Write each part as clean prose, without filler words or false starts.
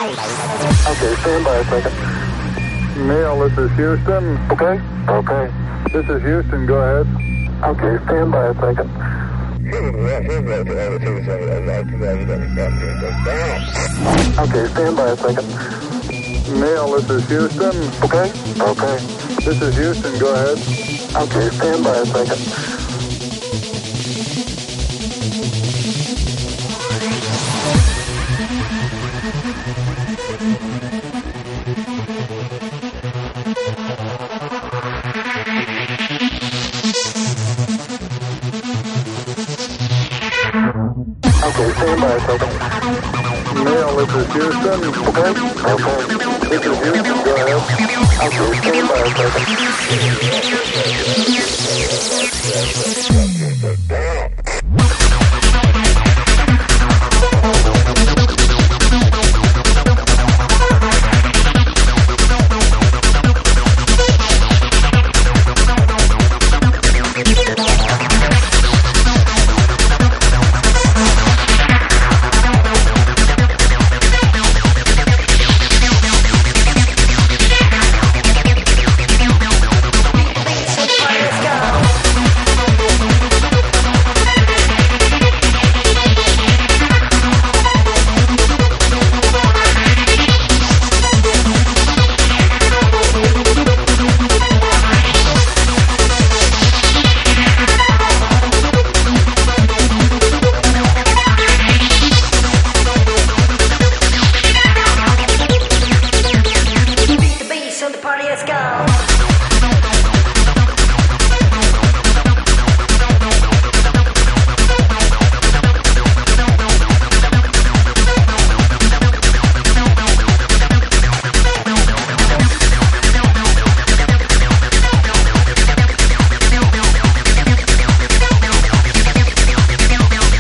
Okay, stand by a second. Neil, this is Houston. Okay? Okay. This is Houston, go ahead. Okay, stand by a second. Okay, stand by a second. Neil, this is Houston. Okay? Okay. This is Houston, go ahead. Okay, stand by a second. Okay, stand by a second. Neil, this is Houston. Okay? Okay. This is Houston, go ahead. Okay, stand by a second.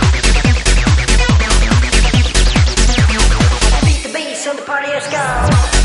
Party, let's go.